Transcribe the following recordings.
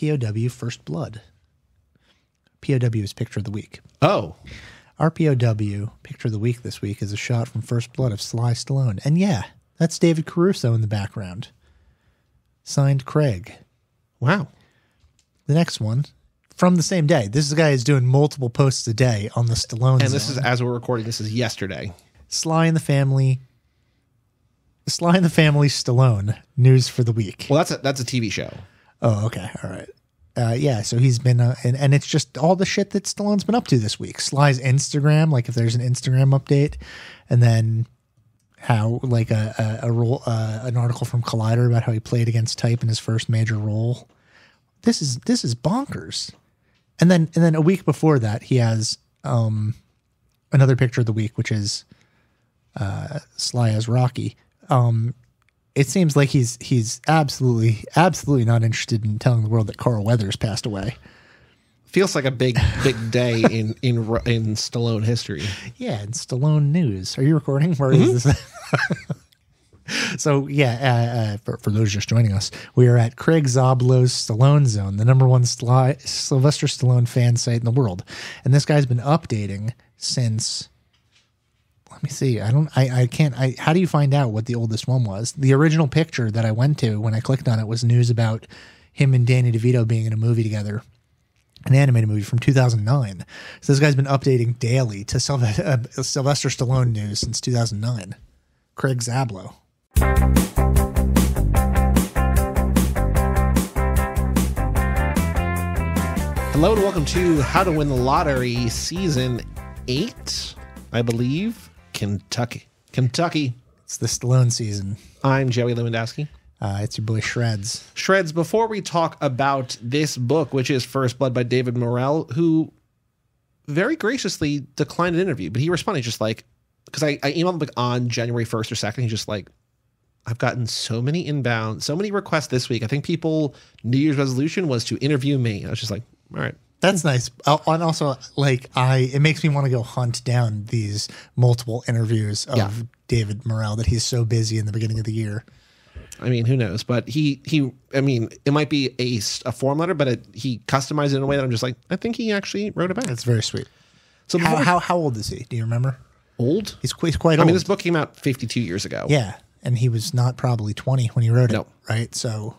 POW First Blood. POW is Picture of the Week. Oh. Our POW Picture of the Week this week is a shot from First Blood of Sly Stallone. And yeah, that's David Caruso in the background. Signed Craig. Wow. The next one, from the same day. This guy is doing multiple posts a day on the Stallone And this zone. is, as we're recording, this is yesterday. Sly and the Family Stallone news for the week. Well, that's a TV show. Oh, okay. All right. Yeah, so he's been, and it's just all the shit that Stallone's been up to this week. Sly's Instagram, like if there's an Instagram update, and then how, like an article from Collider about how he played against type in his first major role. This is bonkers. And then a week before that, he has another picture of the week, which is Sly as Rocky. It seems like he's absolutely not interested in telling the world that Carl Weathers passed away. Feels like a big day in Stallone history. Yeah, in Stallone news. Are you recording? Where is this? So yeah, for those just joining us, we are at Craig Zablow's Stallone Zone, the number one Sylvester Stallone fan site in the world, and this guy's been updating since. Let me see. I can't. How do you find out what the oldest one was? The original picture that I went to when I clicked on it was news about him and Danny DeVito being in a movie together, an animated movie from 2009. So this guy's been updating daily to Sylvester Stallone news since 2009. Craig Zablow. Hello and welcome to How to Win the Lottery Season 8, I believe. Kentucky. It's the Stallone season. I'm Joey Lewandowski. It's your boy Shreds. Shreds, before we talk about this book, which is First Blood by David Morrell, who very graciously declined an interview, but he responded just like, because I emailed him like on January 1st or 2nd, he's just like, I've gotten so many inbound, so many requests this week. I think New Year's resolution was to interview me. I was just like, all right. That's nice. And also, like, it makes me want to go hunt down these multiple interviews of David Morrell that he's so busy in the beginning of the year. I mean, who knows? But I mean, it might be a form letter, but he customized it in a way that I'm just like, I think he actually wrote it back. That's very sweet. So how old is he? Do you remember? Old? He's quite old. I mean, this book came out 52 years ago. Yeah, and he was not probably 20 when he wrote it, right? So,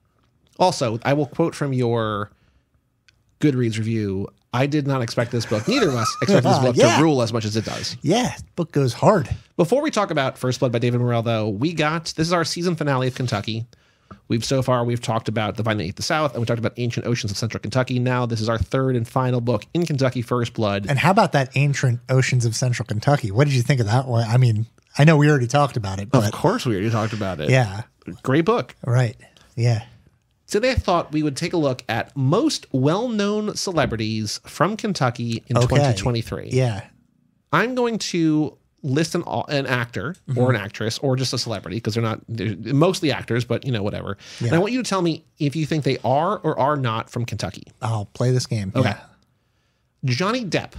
also, I will quote from your Goodreads review. I did not expect this book. Neither of us expect this book to rule as much as it does. Yeah, book goes hard. Before we talk about First Blood by David Morrell, though, this is our season finale of Kentucky. We've talked about The Vine That Ate the South, and we talked about Ancient Oceans of Central Kentucky. Now this is our third and final book in Kentucky, First Blood. And how about that Ancient Oceans of Central Kentucky? What did you think of that one? I mean, I know we already talked about it. But of course we already talked about it. Yeah. Great book. Right. Yeah. Today I thought we would take a look at most well-known celebrities from Kentucky in 2023. Yeah. I'm going to list an actor or an actress or just a celebrity, because they're mostly actors, but whatever. Yeah. And I want you to tell me if you think they are or are not from Kentucky. I'll play this game. Okay. Yeah. Johnny Depp.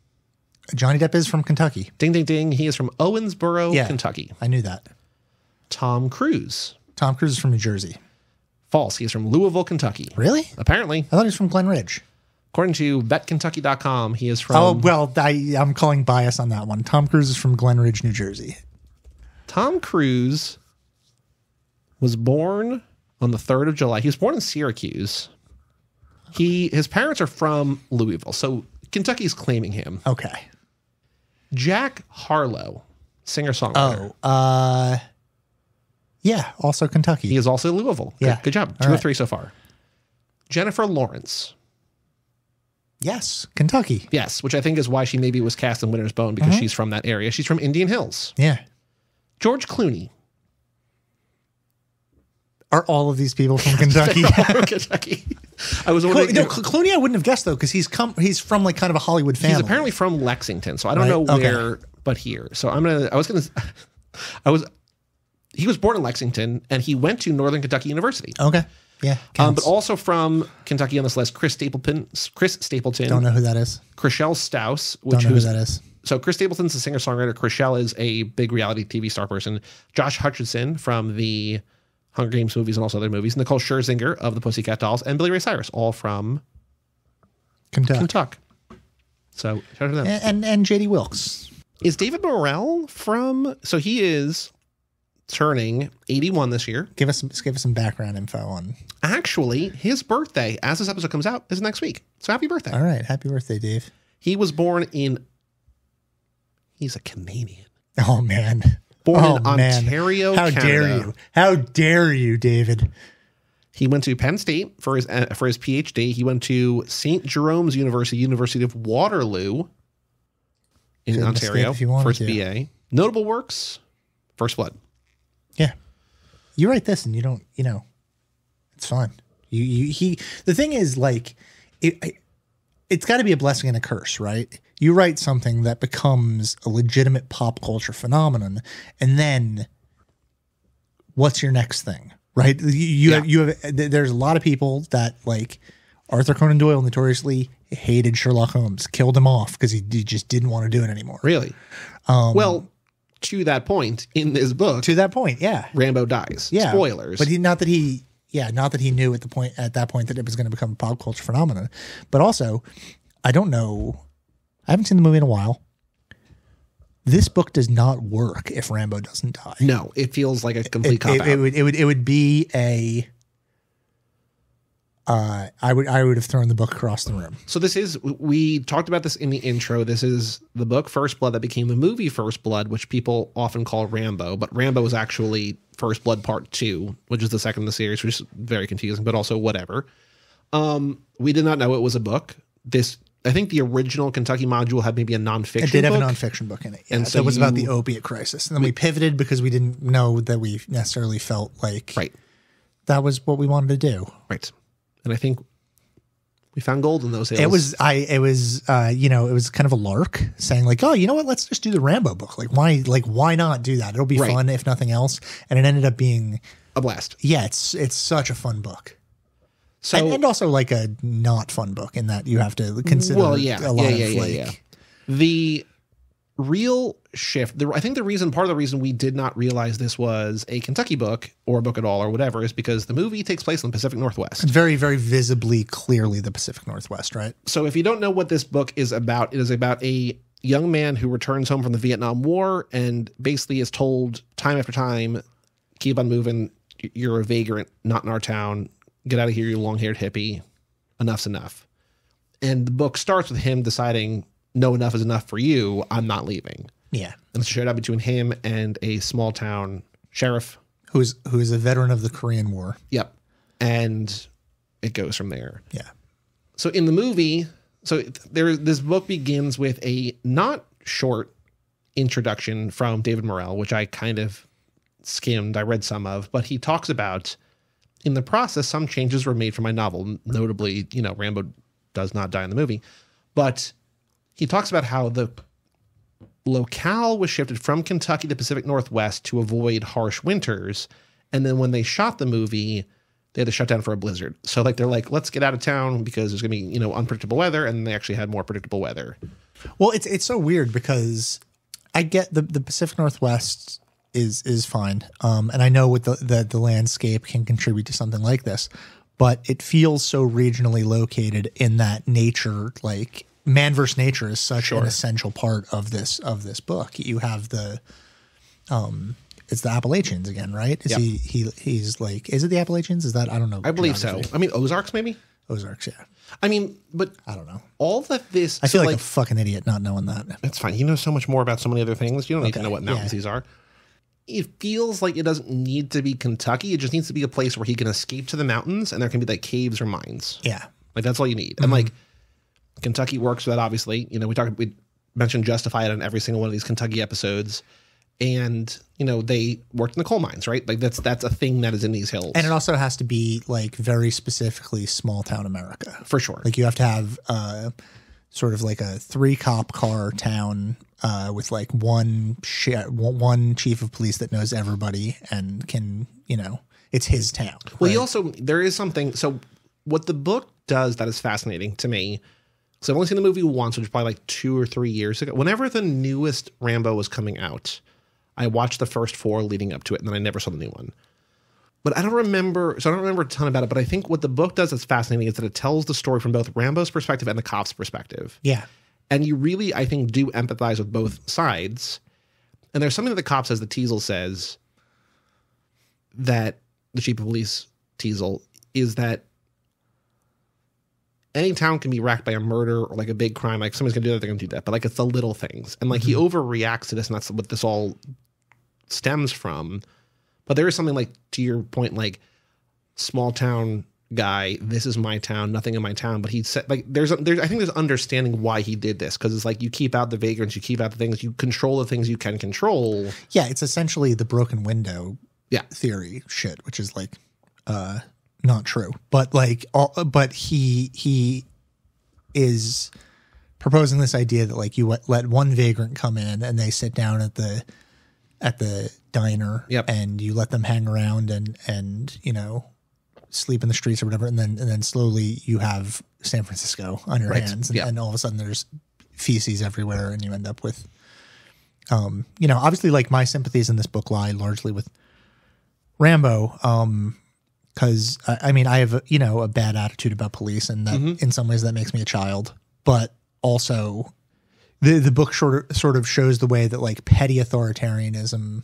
Johnny Depp is from Kentucky. Ding, ding, ding. He is from Owensboro, Kentucky. I knew that. Tom Cruise. Tom Cruise is from New Jersey. False. He is from Louisville, Kentucky. Really? Apparently. I thought he was from Glen Ridge. According to betkentucky.com, he is from... Oh, well, I'm calling bias on that one. Tom Cruise is from Glen Ridge, New Jersey. Tom Cruise was born on the 3rd of July. He was born in Syracuse. His parents are from Louisville, so Kentucky's claiming him. Okay. Jack Harlow, singer-songwriter. Yeah, also Kentucky. He is also Louisville. Yeah. Good job. Two of three so far. Jennifer Lawrence. Yes, Kentucky. Yes, which I think is why she maybe was cast in Winter's Bone, because she's from that area. She's from Indian Hills. Yeah. George Clooney. Are all of these people from Kentucky? Kentucky. I was wondering. Clooney I wouldn't have guessed, though, because he's from like kind of a Hollywood family. He's apparently from Lexington, so I don't know where, but here. So he was born in Lexington, and he went to Northern Kentucky University. Okay. Yeah. But also from Kentucky on this list, Chris Stapleton. Don't know who that is. Chriselle Staus. Don't know who that is. So Chris Stapleton's a singer-songwriter. Chriselle is a big reality TV star person. Josh Hutcherson from the Hunger Games movies and also other movies. Nicole Scherzinger of the Pussycat Dolls, and Billy Ray Cyrus, all from Kentucky. So shout out to them. And J.D. Wilkes. Is David Morrell from? So he is turning 81 this year. Give us some background info on. Actually, his birthday, as this episode comes out, is next week. So happy birthday! All right, happy birthday, Dave. He was born in. He's a Canadian. Oh man. Born in Ontario, How Canada. dare you? How dare you, David? He went to Penn State for his PhD. He went to St. Jerome's University, University of Waterloo in Ontario for his BA. Notable works: First Blood. Yeah, you write this and you don't. It's fun. The thing is, like, it's got to be a blessing and a curse, right? You write something that becomes a legitimate pop culture phenomenon, and then what's your next thing, right? There's a lot of people that, like, Arthur Conan Doyle notoriously hated Sherlock Holmes, killed him off because he just didn't want to do it anymore. Really? Well, to that point in this book, yeah, Rambo dies. Yeah, spoilers. But not that he knew at that point that it was going to become a pop culture phenomenon. But also, I don't know. I haven't seen the movie in a while. This book does not work if Rambo doesn't die. No, it feels like a complete cop out. It would be a. I would have thrown the book across the room. So we talked about this in the intro. This is the book First Blood that became the movie First Blood, which people often call Rambo, but Rambo is actually First Blood Part 2, which is the second in the series, which is very confusing, but also whatever. We did not know it was a book. I think the original Kentucky module had maybe a nonfiction book. It did have a nonfiction book in it. Yeah. And so it was about the opiate crisis. And then we pivoted because we didn't know that we necessarily felt like that was what we wanted to do. Right. And I think we found gold in those hills. It was kind of a lark saying like, oh, you know what? Let's just do the Rambo book. Why not do that? It'll be fun if nothing else. And it ended up being a blast. Yeah. It's such a fun book. So, and also like a not fun book in that you have to consider a lot of the real shift. I think part of the reason we did not realize this was a Kentucky book or a book at all or whatever is because the movie takes place in the Pacific Northwest. Very, very visibly, clearly the Pacific Northwest, right? So if you don't know what this book is about, it is about a young man who returns home from the Vietnam War and basically is told time after time, keep on moving. You're a vagrant, not in our town. Get out of here, you long-haired hippie. Enough's enough. And the book starts with him deciding, no, enough is enough for you. I'm not leaving. Yeah. And it's a showdown between him and a small-town sheriff. Who's a veteran of the Korean War. Yep. And it goes from there. Yeah. So in the movie, this book begins with a not short introduction from David Morrell, which I kind of skimmed. I read some of, but he talks about, in the process, some changes were made for my novel. Notably, Rambo does not die in the movie. But he talks about how the locale was shifted from Kentucky to Pacific Northwest to avoid harsh winters. And then when they shot the movie, they had to shut down for a blizzard. So they're like, let's get out of town because there's going to be, unpredictable weather. And they actually had more predictable weather. Well, it's so weird because I get the Pacific Northwest is fine. And I know what the landscape can contribute to something like this, but it feels so regionally located in that nature, like man versus nature is such an essential part of this book. You have it's the Appalachians again, right? He's like, is it the Appalachians? Is that, I don't know. I believe so. I mean, Ozarks, maybe? Ozarks, yeah. I mean, but I don't know. All of this. I feel like a fucking idiot not knowing that. That's fine. You know so much more about so many other things. You don't need to know what mountains these are. It feels like it doesn't need to be Kentucky. It just needs to be a place where he can escape to the mountains and there can be like caves or mines. Yeah. Like that's all you need. Mm-hmm. And like Kentucky works for that, obviously. We mentioned Justified on every single one of these Kentucky episodes. And, they worked in the coal mines, right? Like that's a thing that is in these hills. And it also has to be like very specifically small town America. For sure. Like you have to have sort of like a 3 cop car town with like one chief of police that knows everybody and can, it's his town. Well, there is something. So what the book does that is fascinating to me. So I've only seen the movie once, which was probably like 2 or 3 years ago. Whenever the newest Rambo was coming out, I watched the first 4 leading up to it, and then I never saw the new one. But I don't remember a ton about it, but I think what the book does that's fascinating is that it tells the story from both Rambo's perspective and the cop's perspective. Yeah. And you really, I think, do empathize with both sides. And there's something that the cop says, the teasle says, that the chief of police, teasle, is that any town can be racked by a murder or like a big crime. Like somebody's going to do that, they're going to do that. But like it's the little things. And like he overreacts to this, and that's what this all stems from. But there is something like, to your point, like small town guy, this is my town, nothing in my town. But he said, like, I think there's understanding why he did this, because it's like you keep out the vagrants, you keep out the things, you control the things you can control. Yeah, it's essentially the broken window theory shit, which is like not true. But like, but he is proposing this idea that like you let one vagrant come in and they sit down at the diner, and you let them hang around and you know, sleep in the streets or whatever, and then slowly you have San Francisco on your hands, and all of a sudden there's feces everywhere, and you end up with you know, obviously like my sympathies in this book lie largely with Rambo, because I mean I have you know, a bad attitude about police, and that in some ways that makes me a child, but also the book sort of shows the way that like petty authoritarianism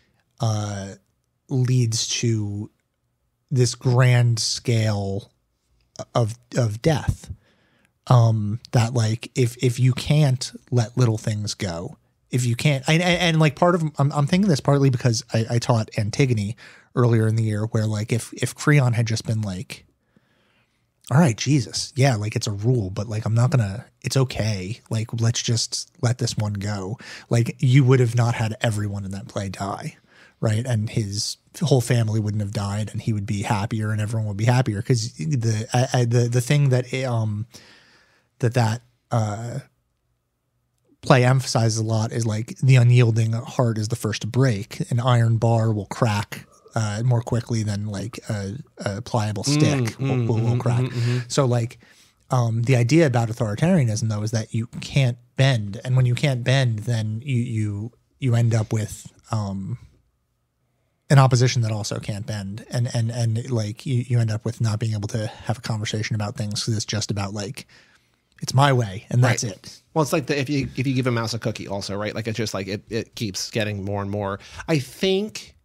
leads to this grand scale of death. That like if you can't let little things go, if you can't, and like part of I'm thinking this partly because I taught Antigone earlier in the year, where like if Creon had just been like, all right, Jesus, yeah, like it's a rule, but like I'm not gonna, it's okay, like let's just let this one go, like you would have not had everyone in that play die, right? And his whole family wouldn't have died, and he would be happier, and everyone would be happier, because the thing that that play emphasizes a lot is like the unyielding heart is the first to break. An iron bar will crack more quickly than like a pliable stick will crack. So like the idea about authoritarianism though is that you can't bend, and when you can't bend, then you end up with an opposition that also can't bend, and like you end up with not being able to have a conversation about things, because it's just about like, it's my way and that's it. Well, it's like if you give a mouse a cookie also, right? Like it's just like it keeps getting more and more. I think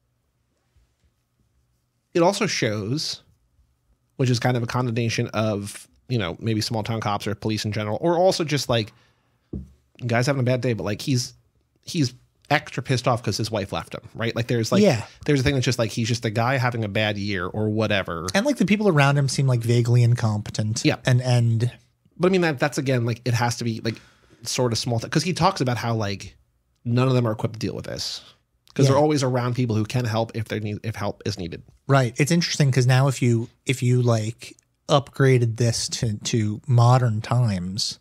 it also shows, which is kind of a condemnation of, you know, maybe small town cops or police in general, or also just like guys having a bad day, but like he's extra pissed off because his wife left him, right? Like there's a thing that's just like he's just a guy having a bad year or whatever, and like the people around him seem like vaguely incompetent. And but I mean that's again like it has to be like sort of small, because he talks about how like none of them are equipped to deal with this, because they're always around people who can help if help is needed. Right. It's interesting because now if you like upgraded this to modern times,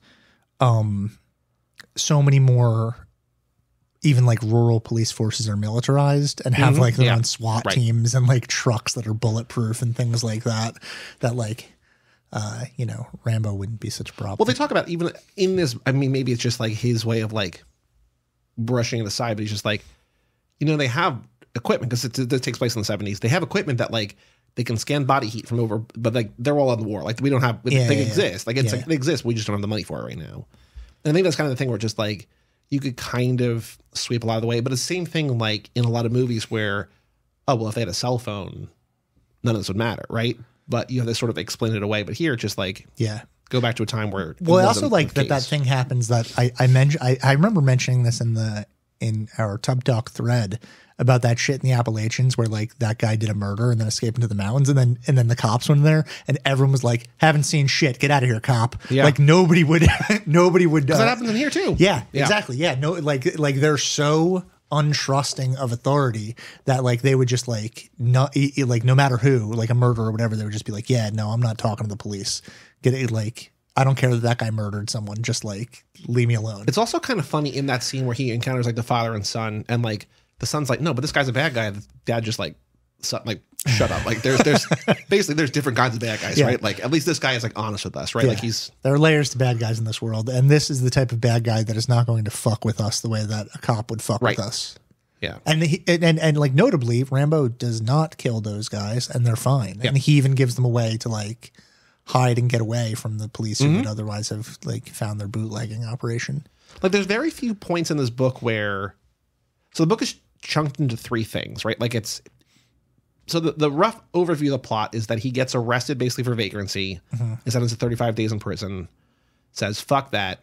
so many more even like rural police forces are militarized and have like their own SWAT teams and like trucks that are bulletproof and things like that like you know, Rambo wouldn't be such a problem. Well, they talk about even in this, I mean, maybe it's just like his way of like brushing it aside, but he's just like, you know, they have equipment, because this takes place in the 70s. They have equipment that like they can scan body heat from over, but like they're all in the war. Like we don't have, they exist. Like it's like they exist. We just don't have the money for it right now. And I think that's kind of the thing where just like you could kind of sweep a lot of the way, but it's the same thing like in a lot of movies where, oh, well, if they had a cell phone, none of this would matter, right? But you have to sort of explain it away. But here, just like, go back to a time where. Well, I also like that thing happens that I mentioned. I remember mentioning this in our Tub Talk thread about that shit in the Appalachians, where like that guy did a murder and then escaped into the mountains, and then the cops went there and everyone was like, haven't seen shit, get out of here, cop. Like nobody would. Because that happens in here too. Yeah, exactly. Yeah, no, like they're so untrusting of authority that like they would just like not like no matter who, like a murderer or whatever, they would just be like, yeah, no, I'm not talking to the police. Get it, like I don't care that guy murdered someone, just like leave me alone. It's also kind of funny in that scene where he encounters like the father and son, and like the son's like, no, but this guy's a bad guy. The dad just like shut up. Like there's basically there's different kinds of bad guys, right? Like at least this guy is like honest with us, right? Like there are layers to bad guys in this world, and this is the type of bad guy that is not going to fuck with us the way that a cop would fuck with us. Yeah. And like notably, Rambo does not kill those guys, and they're fine. Yeah. And he even gives them a way to like hide and get away from the police who would otherwise have like found their bootlegging operation. Like there's very few points in this book where, so the book is chunked into three things, right? Like it's, so the rough overview of the plot is that he gets arrested basically for vagrancy, is sentenced to 35 days in prison, says, fuck that.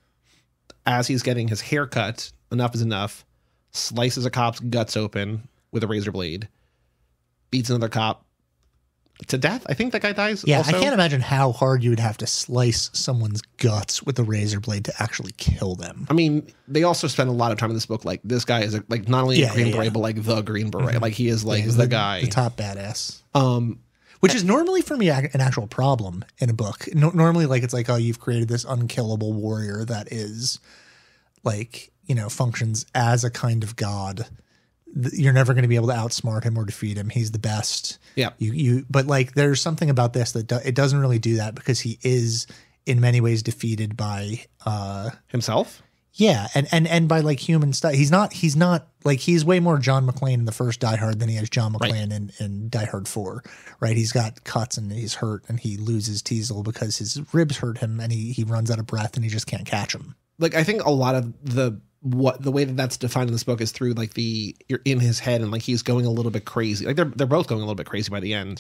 As he's getting his hair cut, enough is enough, slices a cop's guts open with a razor blade, beats another cop to death. I think that guy dies. Yeah, also. I can't imagine how hard you would have to slice someone's guts with a razor blade to actually kill them. I mean, they also spend a lot of time in this book. Like this guy is like not only a Green Beret, but like the Green Beret. Like he is like the guy, the top badass. Which is normally for me an actual problem in a book. Normally, like it's like, oh, you've created this unkillable warrior that is like, you know, functions as a kind of god. You're never going to be able to outsmart him or defeat him. He's the best. Yeah. But like, there's something about this that it doesn't really do that because he is in many ways defeated by himself. Yeah, and by like human stuff. He's not like, he's way more John McClane in the first Die Hard than he is John McClane in Die Hard 4, right? He's got cuts and he's hurt and he loses Teasle because his ribs hurt him and he runs out of breath and he just can't catch him. Like I think a lot of the way that's defined in this book is through like you're in his head and like he's going a little bit crazy. Like they're both going a little bit crazy by the end.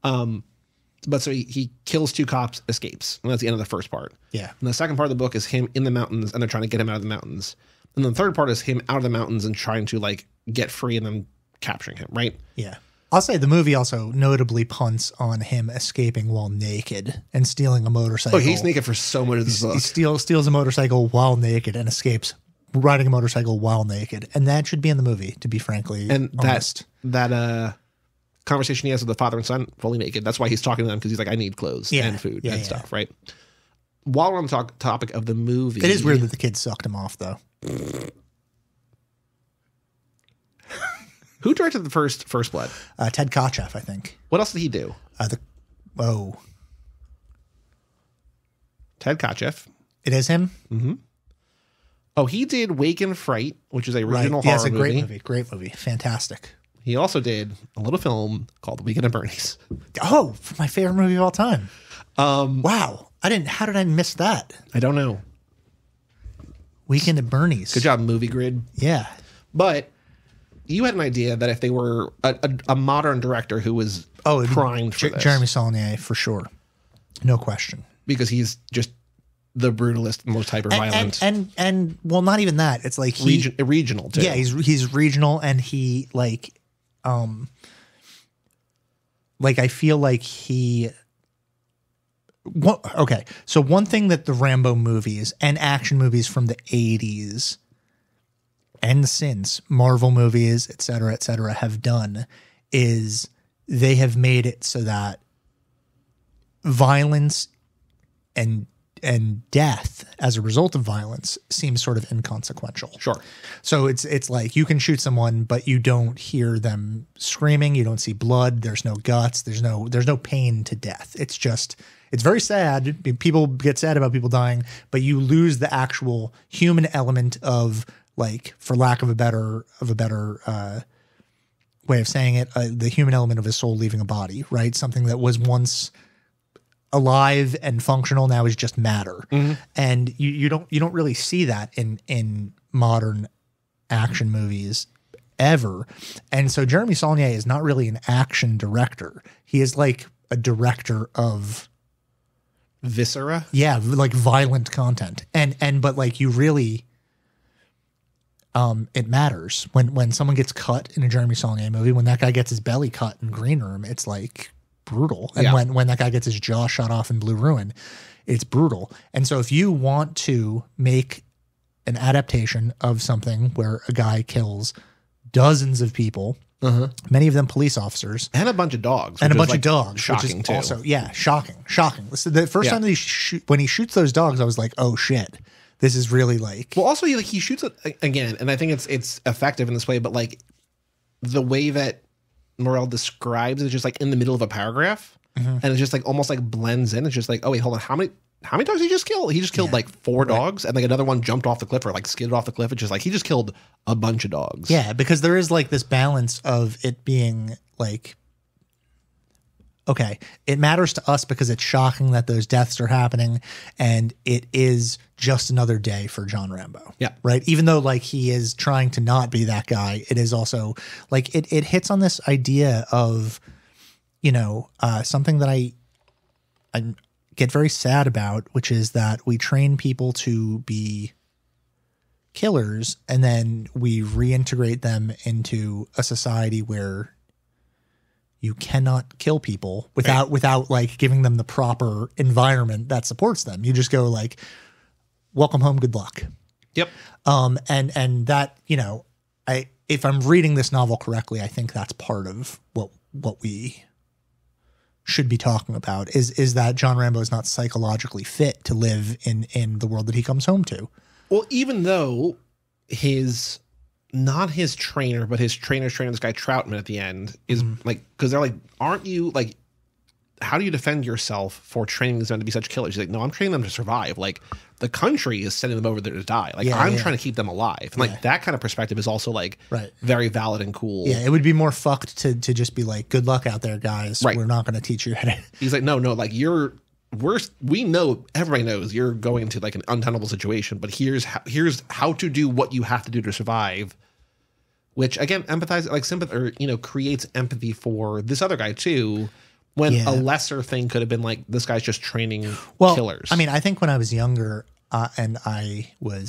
But so he kills two cops, escapes. And that's the end of the first part. Yeah. And the second part of the book is him in the mountains and they're trying to get him out of the mountains. And then the third part is him out of the mountains and trying to like get free and then capturing him, right? Yeah. I'll say the movie also notably punts on him escaping while naked and stealing a motorcycle. Oh, he's naked for so much of this book. He steals a motorcycle while naked and escapes riding a motorcycle while naked. And that should be in the movie, to be frankly honest. That conversation he has with the father and son, fully naked. That's why he's talking to them, because he's like, I need clothes and food and stuff, right? While we're on the topic of the movie, it is weird that the kids sucked him off, though. Who directed the first Blood? Ted Kotcheff, I think. What else did he do? Ted Kotcheff. It is him? Mm-hmm. Oh, he did Wake and Fright, which is a original horror movie. Great movie. Great movie. Fantastic. He also did a little film called Weekend at Bernie's. Oh, my favorite movie of all time. Wow. How did I miss that? I don't know. Weekend at Bernie's. Good job, Movie Grid. Yeah. But you had an idea that if they were a modern director who was primed for this. Jeremy Saulnier, for sure. No question. Because he's just the brutalist, most hyper-violent. And well, not even that. It's like regional, too. Yeah, he's regional, and he, like I feel like he... Okay, so one thing that the Rambo movies and action movies from the 80s and since, Marvel movies, et cetera, have done is they have made it so that violence and death as a result of violence seems sort of inconsequential. Sure. So it's like you can shoot someone, but you don't hear them screaming. You don't see blood. There's no guts. There's no pain to death. It's very sad. People get sad about people dying, but you lose the actual human element of, like, for lack of a better way of saying it, the human element of a soul leaving a body, right? Something that was once alive and functional now is just matter. Mm-hmm. And you don't really see that in modern action movies ever. And so Jeremy Saulnier is not really an action director. He is like a director of viscera. Yeah, like violent content. But like you really it matters when someone gets cut in a Jeremy Saulnier movie, when that guy gets his belly cut in Green Room, it's like brutal. And when that guy gets his jaw shot off in Blue Ruin, it's brutal. And so if you want to make an adaptation of something where a guy kills dozens of people, many of them police officers, and a bunch of dogs, shocking too. Also, shocking. Listen, the first time that when he shoots those dogs, I was like, oh shit, this is really like. Well, also he shoots it again, and I think it's effective in this way, but like the way that Morrell describes it, just like in the middle of a paragraph, and it's just like almost like blends in. It's just like, oh wait, hold on, how many dogs did he just kill? He just killed like 4 dogs, and like another one jumped off the cliff or like skidded off the cliff. It's just like he just killed a bunch of dogs. Yeah, because there is like this balance of it being like, okay, it matters to us because it's shocking that those deaths are happening, and it is just another day for John Rambo. Yeah. Right? Even though like he is trying to not be that guy, it is also like it hits on this idea of, you know, something that I get very sad about, which is that we train people to be killers and then we reintegrate them into a society where you cannot kill people without like giving them the proper environment that supports them. You just go like, welcome home, good luck. Yep. And that, you know, if I'm reading this novel correctly, I think that's part of what we should be talking about is that John Rambo is not psychologically fit to live in the world that he comes home to. Well, even though not his trainer, but his trainer's trainer, this guy Troutman at the end is like, because they're like, aren't you like, how do you defend yourself for training these men to be such killers? He's like, no, I'm training them to survive. Like the country is sending them over there to die. Like I'm trying to keep them alive. And like that kind of perspective is also like very valid and cool. Yeah. It would be more fucked to just be like, good luck out there, guys. Right. We're not going to teach you how to. He's like, no, like we know, everybody knows you're going into like an untenable situation, but here's how to do what you have to do to survive. Which again, empathize, like sympathy, or, you know, creates empathy for this other guy too. When a lesser thing could have been like, this guy's just training killers. I mean, I think when I was younger and I was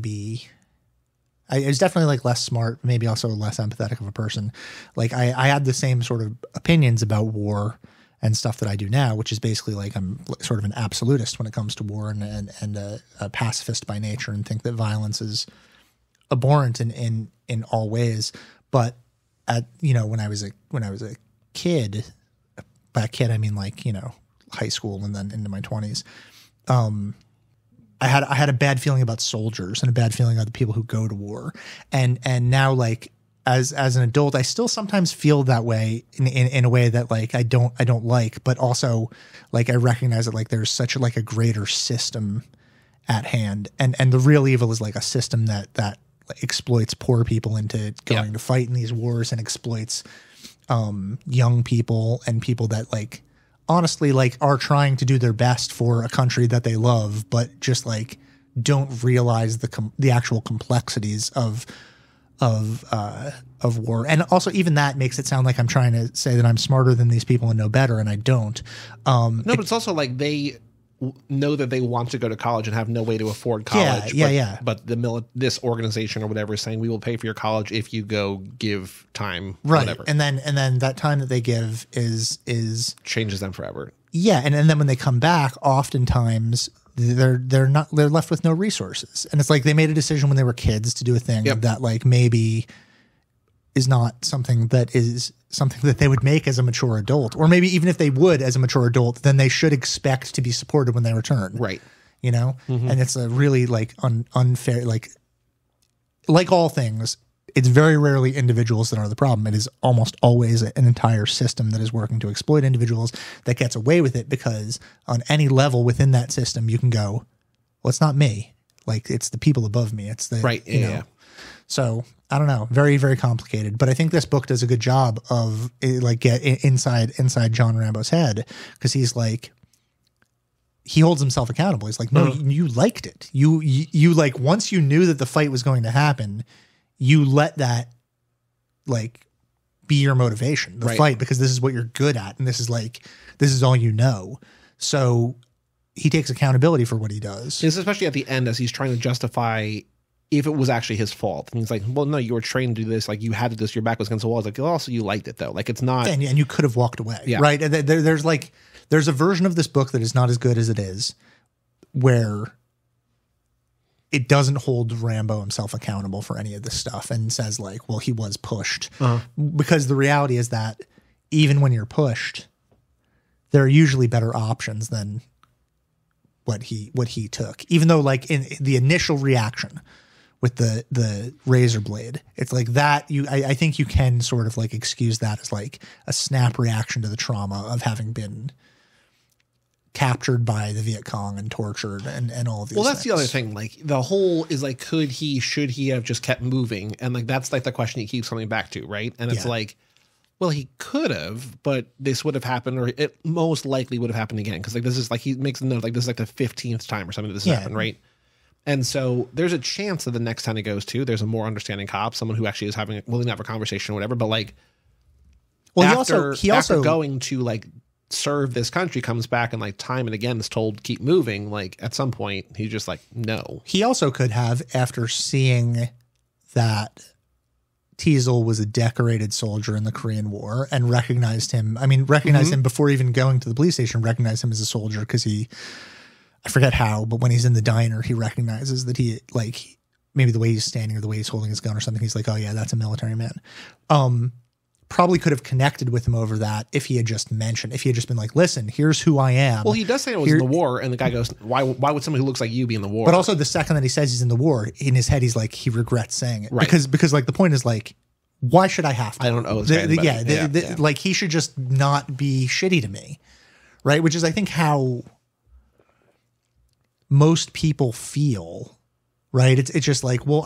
I was definitely like less smart, maybe also less empathetic of a person. Like I had the same sort of opinions about war and stuff that I do now, which is basically like I'm sort of an absolutist when it comes to war and a pacifist by nature and think that violence is abhorrent in all ways. But when I was a kid, by a kid I mean like, you know, high school and then into my 20s, I had a bad feeling about soldiers and a bad feeling about the people who go to war. And now like as an adult, I still sometimes feel that way in a way that like I don't like, but also like I recognize that like there's such a greater system at hand, and the real evil is like a system that exploits poor people into going to fight in these wars and exploits young people and people that like honestly like are trying to do their best for a country that they love, but just like don't realize the actual complexities of war. And also even that makes it sound like I'm trying to say that I'm smarter than these people and know better, and I don't. No, but it's also like they know that they want to go to college and have no way to afford college. But this organization or whatever is saying, we will pay for your college if you go give time. Right. Whatever. And then that time that they give is changes them forever. Yeah. And then when they come back, oftentimes they're left with no resources. And it's like they made a decision when they were kids to do a thing that like maybe is not something that they would make as a mature adult, or maybe even if they would as a mature adult, then they should expect to be supported when they return. Right. You know? Mm-hmm. And it's a really like unfair, like all things, it's very rarely individuals that are the problem. It is almost always an entire system that is working to exploit individuals that gets away with it, because on any level within that system, you can go, well, it's not me. Like it's the people above me. It's the, you know. So I don't know, very, very complicated, but I think this book does a good job of like get inside John Rambo's head, because he's like, he holds himself accountable. He's like, no, you liked it. You like, once you knew that the fight was going to happen, you let that like be your motivation, the fight, because this is what you're good at. And this is all you know. So he takes accountability for what he does. It's especially at the end as he's trying to justify if it was actually his fault. And he's like, well, no, you were trained to do this. Like you had to do this. Your back was against the wall. It's like, also you liked it though. Like it's not. And you could have walked away. Yeah. Right. And there's a version of this book that is not as good as it is, where it doesn't hold Rambo himself accountable for any of this stuff and says like, well, he was pushed. Because the reality is that even when you're pushed, there are usually better options than what he took. Even though like in the initial reaction with the razor blade, it's like that I think you can sort of like excuse that as like a snap reaction to the trauma of having been captured by the Viet Cong and tortured and all of these. Well, that's things. the other should he have just kept moving? And like, that's like the question he keeps coming back to. Right. And it's like, well, he could have, but this would have happened, or it most likely would have happened again. Cause like, this is like, he makes a note, like this is like the 15th time or something this has happened. Right. And so there's a chance that the next time he goes to, there's a more understanding cop, someone who actually is willing to have a conversation or whatever. But like, well, he also going to like serve this country, comes back and like time and again is told keep moving. Like at some point he's just like, no. He also could have, after seeing that Teasle was a decorated soldier in the Korean War and recognized him. I mean, recognized him before even going to the police station, recognized him as a soldier because I forget how, but when he's in the diner, he recognizes that he, like, maybe the way he's standing or the way he's holding his gun or something, he's like, oh yeah, that's a military man. Probably could have connected with him over that if he had just been like, listen, here's who I am. Well, he does say it was in the war, and the guy goes, why would somebody who looks like you be in the war? But also the second that he says he's in the war, in his head, he's like, he regrets saying it. Right. Because like the point is like, why should I have to? I don't know. Like he should just not be shitty to me. Right. Which is, I think, how most people feel. Right. It's just like, well,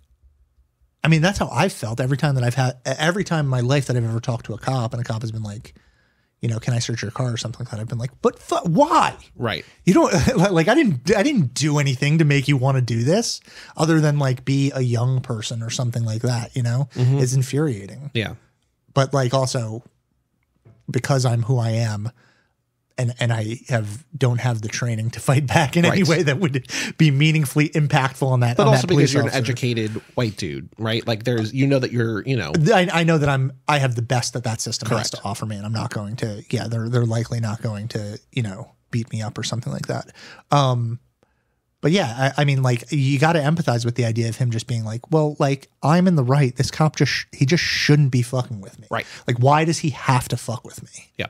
that's how I've felt every time in my life that I've ever talked to a cop, and a cop has been like, can I search your car or something like that? I've been like, but why? Right. You don't like, I didn't do anything to make you want to do this other than like be a young person or something like that, It's infuriating. Yeah. But like also because I'm who I am, and I don't have the training to fight back in any way that would be meaningfully impactful on that. But on also that because you're officer. an educated white dude, right? Like that I know that I have the best that system has to offer me, and I'm not going to. Yeah, they're likely not going to beat me up or something like that. But yeah, I mean, like you got to empathize with the idea of him just being like, well, like I'm in the right. This cop he just shouldn't be fucking with me, right? Like, why does he have to fuck with me? Yeah.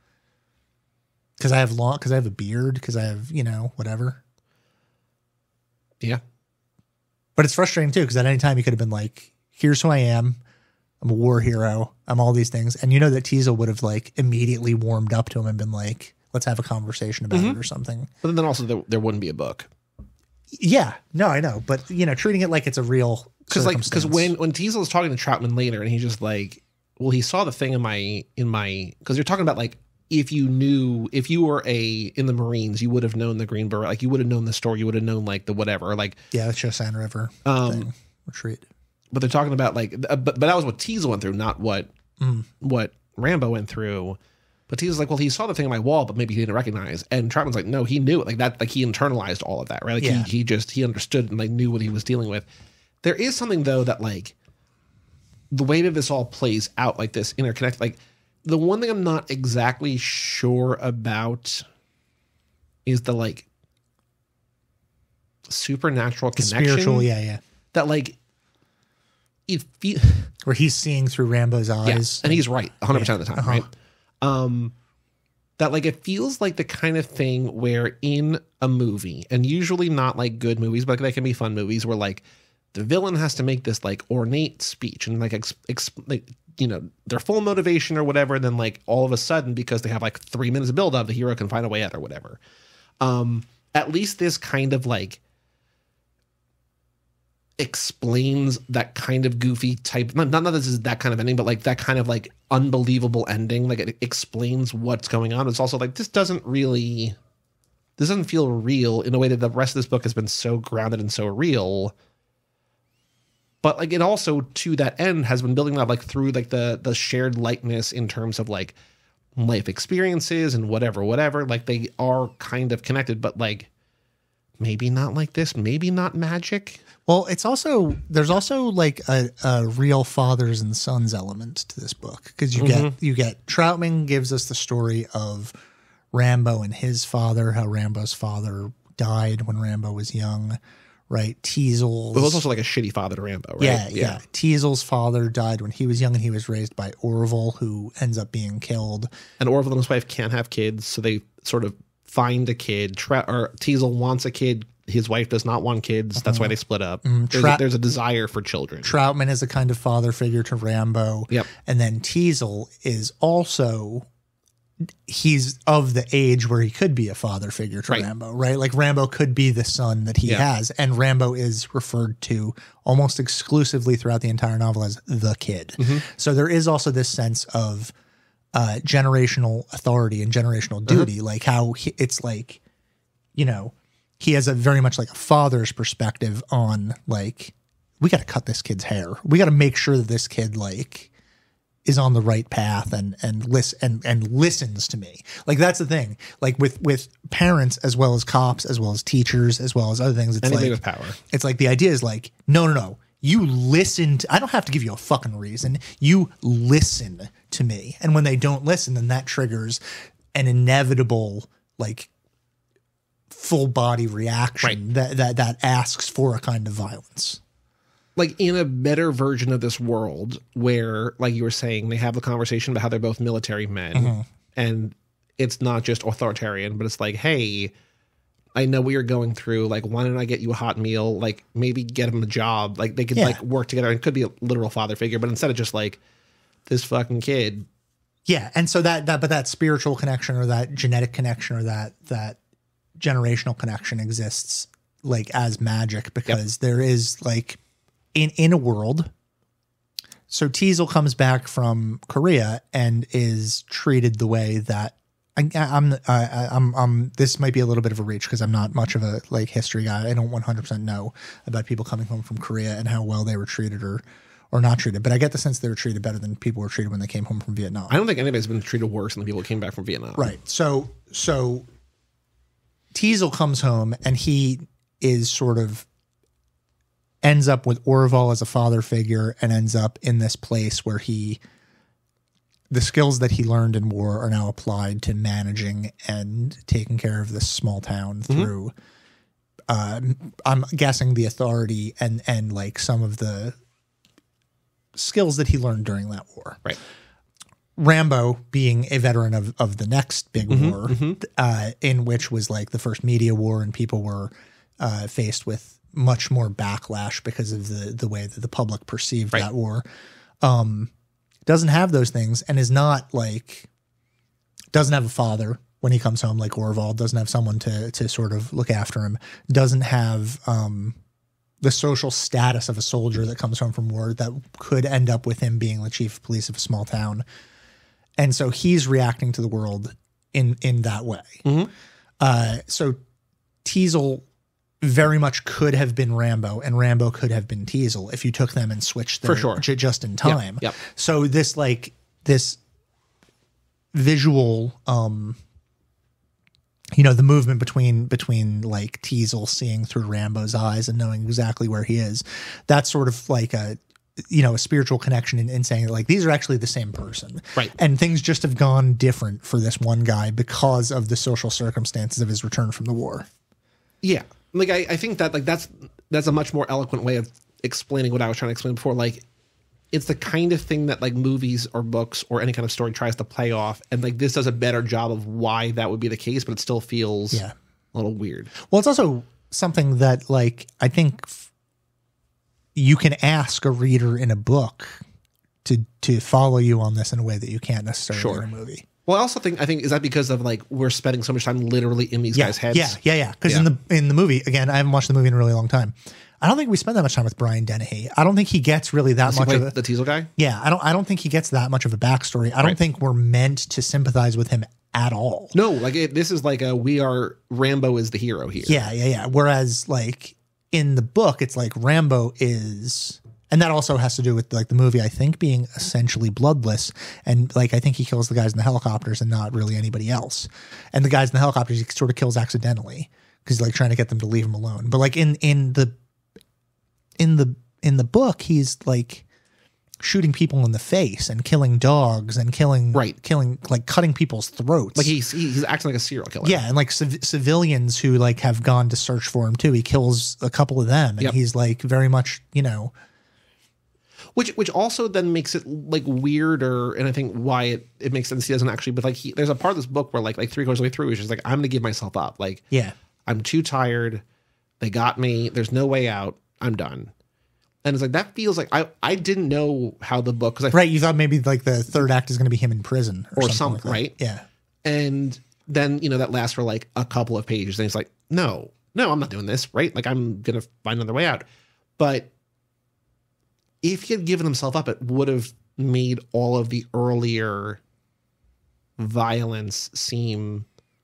Because I have a beard, because I have, whatever. Yeah. But it's frustrating too, because at any time he could have been like, here's who I am. I'm a war hero. I'm all these things. And that Teasle would have like immediately warmed up to him and been like, let's have a conversation about it or something. But then also there wouldn't be a book. Yeah. No, I know. But, treating it like it's a real Because when Teasle is talking to Troutman later, and he's just like, well, he saw the thing in my, because you're talking about like, if you were in the Marines, you would have known the Green Beret, like you would have known the story, you would have known like the whatever, like the Chosin River thing, retreat. But they're talking about like, but that was what Teasle went through, not what Rambo went through. But Teasle's like, well, he saw the thing on my wall, but maybe he didn't recognize. And Troutman's like, no, he knew it, like that, like he internalized all of that, right? Like he understood and like knew what he was dealing with. There is something though that like the way that this all plays out, like this interconnected, like. The one thing I'm not exactly sure about is the like supernatural connection. Spiritual, yeah. That like it feels where he's seeing through Rambo's eyes. And he's right 100% of the time, right? That like it feels like the kind of thing where in a movie, and usually not like good movies, but they can be fun movies where like the villain has to make this like ornate speech and like their full motivation or whatever. And then like all of a sudden, because they have like 3 minutes of build up, the hero can find a way out or whatever. At least this kind of like explains that kind of goofy type, not that this is that kind of ending, but like that kind of like unbelievable ending. Like it explains what's going on. It's also like, this doesn't feel real in a way that the rest of this book has been so grounded and so real. But like it also to that end has been building up like through like the shared likeness in terms of like life experiences and whatever. Like they are kind of connected, but like maybe not like this, maybe not magic. Well, there's also like a real fathers and sons element to this book, because you get Troutman gives us the story of Rambo and his father, how Rambo's father died when Rambo was young. Right, Teasle's. But it was also like a shitty father to Rambo, right? Yeah. Teasle's father died when he was young, and he was raised by Orville, who ends up being killed. And Orville and his wife can't have kids, so they sort of find a kid. Or Teasle wants a kid. His wife does not want kids. That's why they split up. There's a desire for children. Troutman is a kind of father figure to Rambo. Yep. And then Teasle is also he's of the age where he could be a father figure to Rambo, right? Like Rambo could be the son that he has, and Rambo is referred to almost exclusively throughout the entire novel as the kid. So there is also this sense of generational authority and generational duty, like how it's like, you know, he has a very much like a father's perspective on like, we got to cut this kid's hair. We got to make sure that this kid like is on the right path and listens to me. Like that's the thing. Like with parents as well as cops, as well as teachers, as well as other things. It's anybody like with power. It's like the idea is like, no. You listen to, I don't have to give you a fucking reason. You listen to me. And when they don't listen, then that triggers an inevitable like full body reaction that asks for a kind of violence. Like in a better version of this world where, like you were saying, they have the conversation about how they're both military men and it's not just authoritarian, but it's like, hey, I know what you're going through. Like, why don't I get you a hot meal? Like maybe get him a job. Like they could like work together and it could be a literal father figure, but instead of just like this fucking kid. Yeah. And so that spiritual connection or that genetic connection or that generational connection exists like as magic because there is like, in a world, so Teasle comes back from Korea and is treated the way that I'm this might be a little bit of a reach because I'm not much of a like history guy. I don't 100% know about people coming home from Korea and how well they were treated or not treated. But I get the sense they were treated better than people were treated when they came home from Vietnam. I don't think anybody's been treated worse than the people who came back from Vietnam. Right. So Teasle comes home and he is sort of ends up with Orval as a father figure and ends up in this place where the skills that he learned in war are now applied to managing and taking care of this small town through, I'm guessing the authority and like some of the skills that he learned during that war. Right. Rambo being a veteran of the next big war, in which was like the first media war and people were faced with much more backlash because of the way that the public perceived that war, doesn't have those things and is not like, doesn't have a father when he comes home like Orval, doesn't have someone to sort of look after him, doesn't have the social status of a soldier that comes home from war that could end up with him being the chief of police of a small town. And so he's reacting to the world in that way. So Teasle very much could have been Rambo and Rambo could have been Teasle if you took them and switched them just in time. Yep. So this visual, you know, the movement between like Teasle seeing through Rambo's eyes and knowing exactly where he is, that's sort of like a spiritual connection in saying like, these are actually the same person. Right. And things just have gone different for this one guy because of the social circumstances of his return from the war. Yeah. Like I think that like that's a much more eloquent way of explaining what I was trying to explain before. Like it's the kind of thing that like movies or books or any kind of story tries to play off, and like this does a better job of why that would be the case, but it still feels a little weird. Well, it's also something that like I think you can ask a reader in a book to follow you on this in a way that you can't necessarily in a movie. Well, I also think is that because of like we're spending so much time literally in these guys' heads. Yeah. Because in the movie, again, I haven't watched the movie in a really long time. I don't think we spend that much time with Brian Dennehy. I don't think he gets really that much of the Teasle guy. Yeah, I don't think he gets that much of a backstory. I don't think we're meant to sympathize with him at all. No, like this is like Rambo is the hero here. Yeah. Whereas like in the book, it's like Rambo is. And that also has to do with like the movie, I think, being essentially bloodless. And like, I think he kills the guys in the helicopters and not really anybody else. And the guys in the helicopters, he sort of kills accidentally because he's like trying to get them to leave him alone. But like in the book, he's like shooting people in the face and killing dogs and killing like cutting people's throats. Like he's acting like a serial killer. Yeah. And like civilians who like have gone to search for him too. He kills a couple of them and he's like very much, Which also then makes it like weirder, and I think why it makes sense he doesn't actually. But like there's a part of this book where like 3/4 of the way through, he's just like, I'm going to give myself up. Like, I'm too tired. They got me. There's no way out. I'm done. And it's like that feels like I didn't know how the book you thought maybe like the third act is going to be him in prison or something like right? Yeah. And then, that lasts for like a couple of pages. And he's like, no, I'm not doing this, right? Like, I'm going to find another way out. But if he had given himself up, it would have made all of the earlier violence seem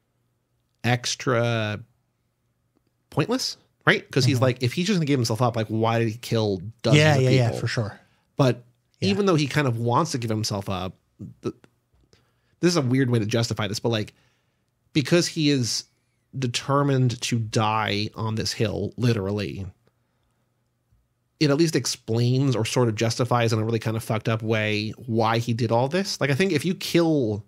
extra pointless, right? Because he's like, if he's just going to give himself up, like, why did he kill dozens of people? Yeah, for sure. But even though he kind of wants to give himself up, this is a weird way to justify this, but like, because he is determined to die on this hill, literally, it at least explains or sort of justifies in a really kind of fucked up way why he did all this. Like, I think if you kill,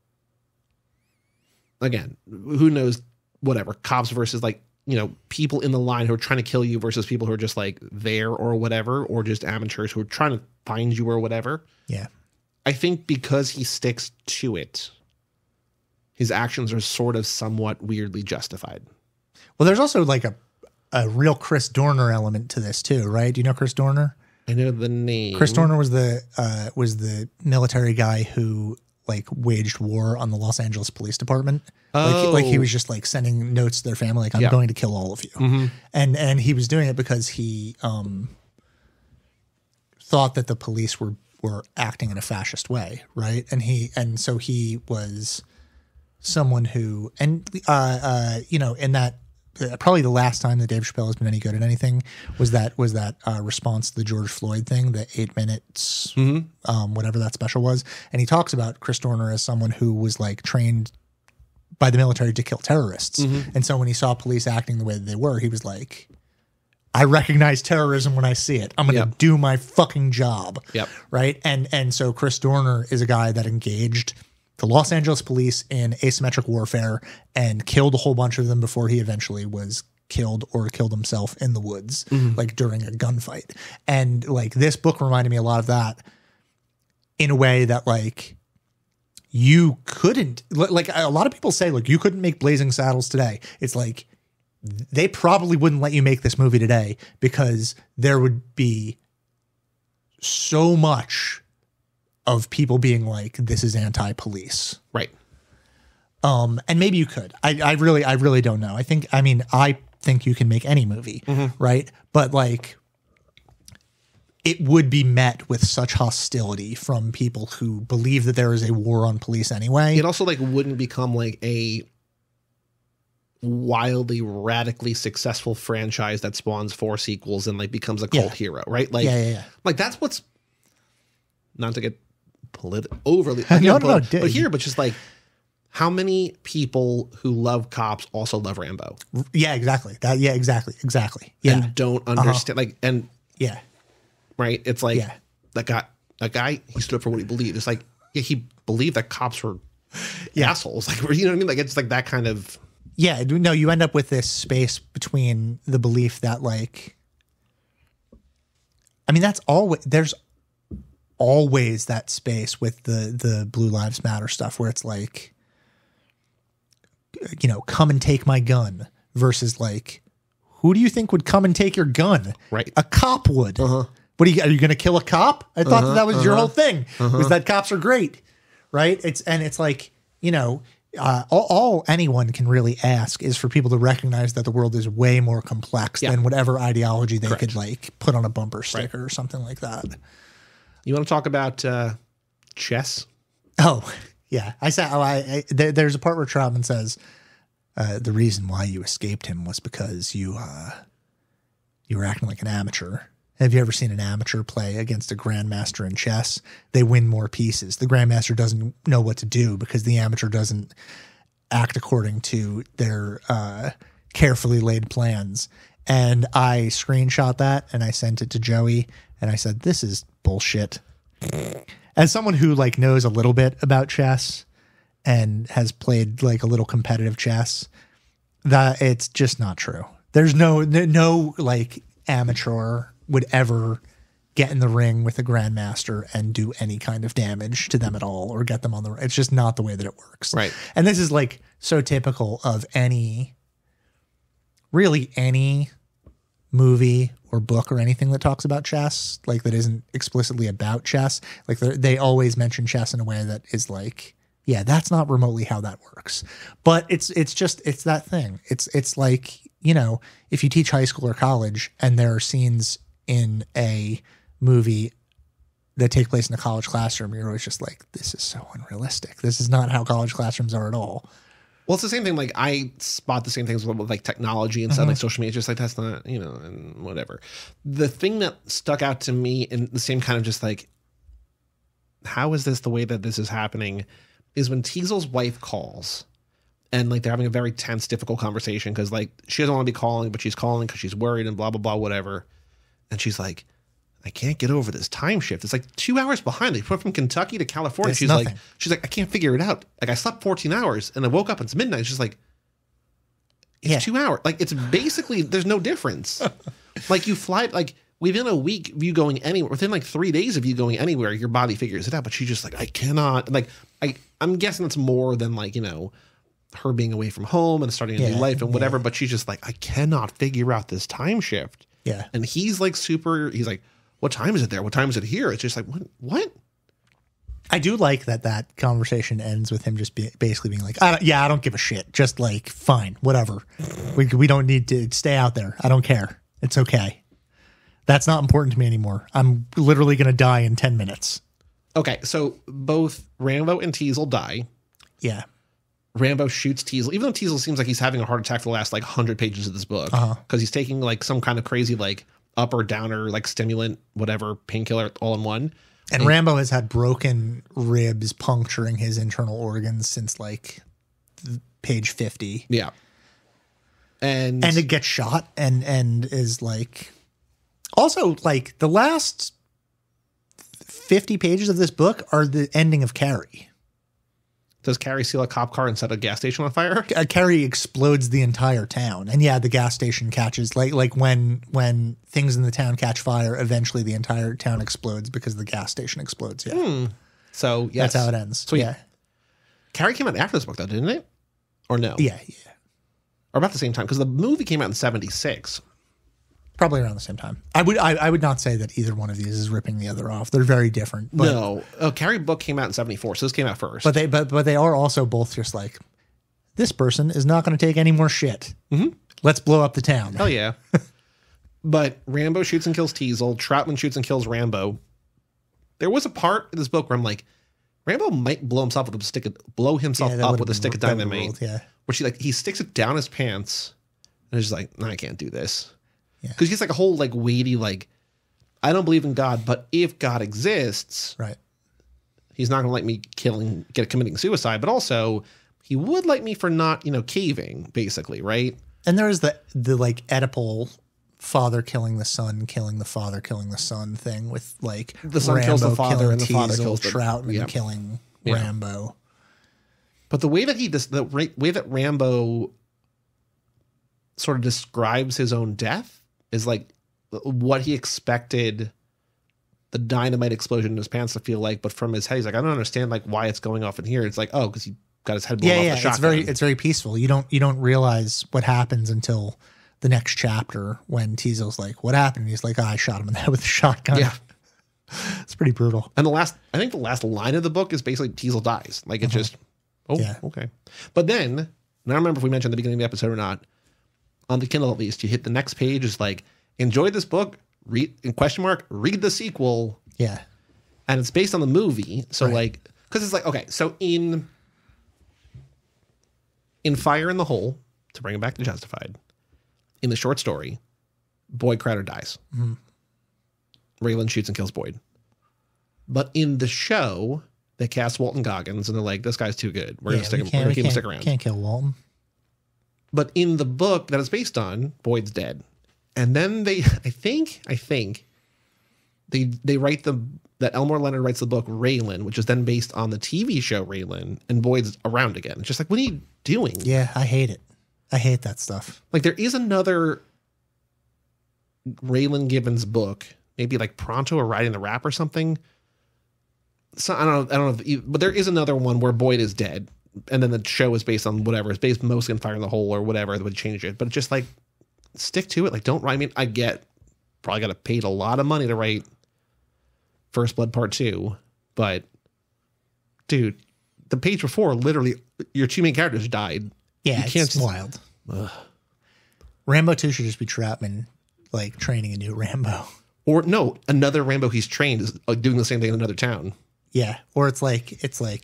again, who knows, whatever, cops versus like, people in the line who are trying to kill you versus people who are just like there or whatever, or just amateurs who are trying to find you or whatever. Yeah. I think because he sticks to it, his actions are sort of somewhat weirdly justified. Well, there's also like a real Chris Dorner element to this too, right? Do you know Chris Dorner? I know the name. Chris Dorner was the military guy who like waged war on the Los Angeles Police Department. Like he was just like sending notes to their family, like, I'm going to kill all of you. Mm-hmm. And he was doing it because he thought that the police were acting in a fascist way, right? And so he was someone who, and in that, probably the last time that Dave Chappelle has been any good at anything was that response to the George Floyd thing, the 8 minutes, whatever that special was. And he talks about Chris Dorner as someone who was like trained by the military to kill terrorists. Mm-hmm. And so when he saw police acting the way that they were, he was like, I recognize terrorism when I see it. I'm going to do my fucking job. Yep. Right. And so Chris Dorner is a guy that engaged the Los Angeles police in asymmetric warfare and killed a whole bunch of them before he eventually was killed or killed himself in the woods, like during a gunfight. And like this book reminded me a lot of that in a way that like you couldn't, like a lot of people say, like you couldn't make Blazing Saddles today. It's like they probably wouldn't let you make this movie today because there would be so much of people being like, this is anti-police. Right. And maybe you could. I really don't know. I think you can make any movie, right? But like, it would be met with such hostility from people who believe that there is a war on police anyway. It also like wouldn't become like a wildly radically successful franchise that spawns 4 sequels and like becomes a cult hero, right? Like, like that's what's, not to get overly, but here, but just like how many people who love cops also love Rambo? Yeah, exactly. Exactly. Yeah, and don't understand right. It's like that guy. He stood up for what he believed. It's like he believed that cops were assholes. Like, you know what I mean? Like it's like that kind of. Yeah, no, you end up with this space between the belief that like, I mean, that's always there's always that space with the Blue Lives Matter stuff where it's like, come and take my gun versus like, who do you think would come and take your gun? Right. A cop would. What are you going to kill a cop? I thought that was your whole thing was that cops are great. Right. It's like, all anyone can really ask is for people to recognize that the world is way more complex than whatever ideology they could like put on a bumper sticker or something like that. You want to talk about chess? Oh, yeah. There's a part where Troutman says the reason why you escaped him was because you were acting like an amateur. Have you ever seen an amateur play against a grandmaster in chess? They win more pieces. The grandmaster doesn't know what to do because the amateur doesn't act according to their carefully laid plans. And I screenshot that and I sent it to Joey and I said, this is bullshit. As someone who like knows a little bit about chess and has played like a little competitive chess, that it's just not true. There's no like amateur would ever get in the ring with a grandmaster and do any kind of damage to them at all or get them on the, it's just not the way that it works. Right. And this is like so typical of any movie or book or anything that talks about chess, like that isn't explicitly about chess. Like they always mention chess in a way that is like Yeah, that's not remotely how that works. But it's that thing. It's like, you know, if you teach high school or college and there are scenes in a movie that take place in a college classroom, you're always just like, this is so unrealistic. This is not how college classrooms are at all. Well, it's the same thing. Like, I spot the same things with like technology and stuff, like social media. Just like, that's not, you know, and whatever. The thing that stuck out to me in the same kind of just like, how is this the way that this is happening, is when Teasle's wife calls and like they're having a very tense, difficult conversation because like she doesn't want to be calling, but she's calling because she's worried and blah, blah, blah, whatever. And she's like, I can't get over this time shift. It's like 2 hours behind. They went from Kentucky to California. She's like, I can't figure it out. Like, I slept 14 hours and I woke up and it's midnight. She's like, it's 2 hours. Like, it's basically, there's no difference. Like, you fly, like, within a week of you going anywhere, within like 3 days of you going anywhere, your body figures it out. But she's just like, I cannot. Like, I'm guessing it's more than like, you know, her being away from home and starting a new life and whatever. But she's just like, I cannot figure out this time shift. Yeah. And he's like he's like, what time is it there? What time is it here? It's just like, what? I do like that conversation ends with him just basically being like, I don't give a shit. Just like, fine, whatever. We don't need to stay out there. I don't care. It's okay. That's not important to me anymore. I'm literally going to die in 10 minutes. Okay. So both Rambo and Teasle die. Yeah. Rambo shoots Teasle, even though Teasle seems like he's having a heart attack for the last like 100 pages of this book, because he's taking like some kind of crazy like up or downer, like stimulant, whatever, painkiller all in one. And Rambo has had broken ribs puncturing his internal organs since like page 50. Yeah. And it gets shot and is like, also like the last 50 pages of this book are the ending of Carrie. Does Carrie steal a cop car and set a gas station on fire? Carrie explodes the entire town. And yeah, the gas station catches, like when things in the town catch fire, eventually the entire town explodes because the gas station explodes. Yeah. So yes. That's how it ends. So yeah. Carrie came out after this book though, didn't it? Or no? Yeah. Or about the same time, because the movie came out in 76. Probably around the same time. I would not say that either one of these is ripping the other off. They're very different. But, no. Carrie book came out in 74, so this came out first. But they are also both just like, this person is not going to take any more shit. Mm-hmm. Let's blow up the town. Hell yeah. But Rambo shoots and kills Teasle. Troutman shoots and kills Rambo. There was a part in this book where I'm like, Rambo might blow himself up with a stick of dynamite. Yeah. Where he sticks it down his pants and is just like, no, I can't do this. Because he's like a whole like weighty, like, I don't believe in God, but if God exists, right, he's not going to let me committing suicide, but also he would like me for not, caving, basically, right? And there is the like Oedipal father killing the son, killing the father, killing the son thing with like the son Rambo kills the father and the father kills Troutman killing Rambo. But the way that way that Rambo sort of describes his own death is like what he expected the dynamite explosion in his pants to feel like, but from his head, he's like, I don't understand like why it's going off in here. It's like, oh, because he got his head blown off the shotgun. It's very peaceful. You don't realize what happens until the next chapter when Teasle's like, what happened? And he's like, I shot him in the head with a shotgun. Yeah. It's pretty brutal. And I think the last line of the book is basically Teasle dies. Like it's just, okay. But then, and I don't remember if we mentioned at the beginning of the episode or not, on the Kindle at least, you hit the next page is like, enjoy this book, read the sequel. Yeah. And it's based on the movie. So like, because it's like, okay, so in Fire in the Hole, to bring it back to Justified, in the short story, Boyd Crowder dies. Mm-hmm. Raylan shoots and kills Boyd. But in the show, they cast Walton Goggins and they're like, this guy's too good. We're going to keep him stick around. Can't kill Walton. But in the book that it's based on, Boyd's dead. And then I think they write that Elmore Leonard writes the book Raylan, which is then based on the TV show Raylan, and Boyd's around again. It's just like, what are you doing? Yeah, I hate it. I hate that stuff. Like there is another Raylan Gibbons book, maybe like Pronto or Riding the Rap or something. So I don't know, but there is another one where Boyd is dead. And then the show is based on whatever. It's based mostly on Fire in the Hole or whatever that would change it. But it's just like, stick to it. Like, don't write. I mean, I get probably got paid a lot of money to write First Blood Part 2. But, dude, the page before, literally, your two main characters died. Yeah, it's wild. Ugh. Rambo 2 should just be Troutman, like, training a new Rambo. Or, no, another Rambo he's trained is doing the same thing in another town. Yeah, or it's like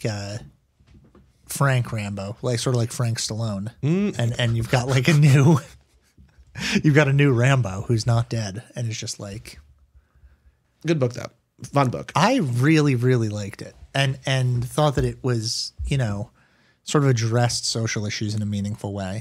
Frank Rambo, like sort of like Frank Stallone. And you've got, like, a new Rambo who's not dead and is just, like... Good book, though. Fun book. I really, really liked it. And thought that it was, sort of addressed social issues in a meaningful way.